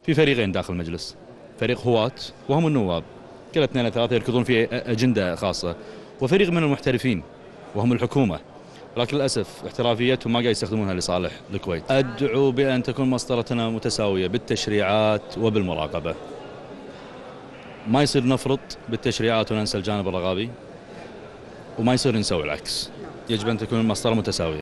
في فريقين داخل المجلس، فريق هواة وهم النواب، كل اثنين ثلاثة يركضون في أجندة خاصة، وفريق من المحترفين وهم الحكومة، لكن للأسف احترافيتهم ما قاعد يستخدمونها لصالح الكويت. أدعو بأن تكون مسطرتنا متساوية بالتشريعات وبالمراقبة، ما يصير نفرط بالتشريعات وننسى الجانب الرقابي، وما يصير نسوي العكس، يجب أن تكون المسطرة متساوية.